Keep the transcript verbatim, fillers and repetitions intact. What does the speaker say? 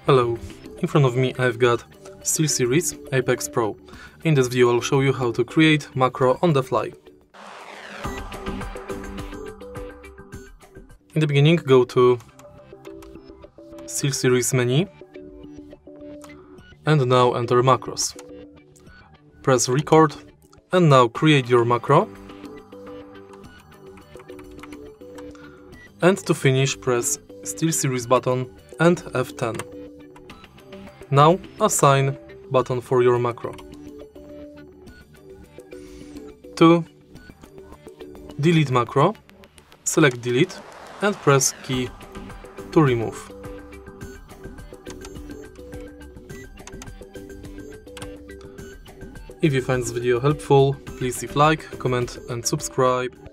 Hello, in front of me I've got SteelSeries Apex Pro. In this video I'll show you how to create macro on the fly. In the beginning go to SteelSeries menu and now enter macros. Press record and now create your macro. And to finish press SteelSeries button and F ten. Now assign button for your macro. To delete macro, select delete and press key to remove. If you find this video helpful, please leave like, comment and subscribe.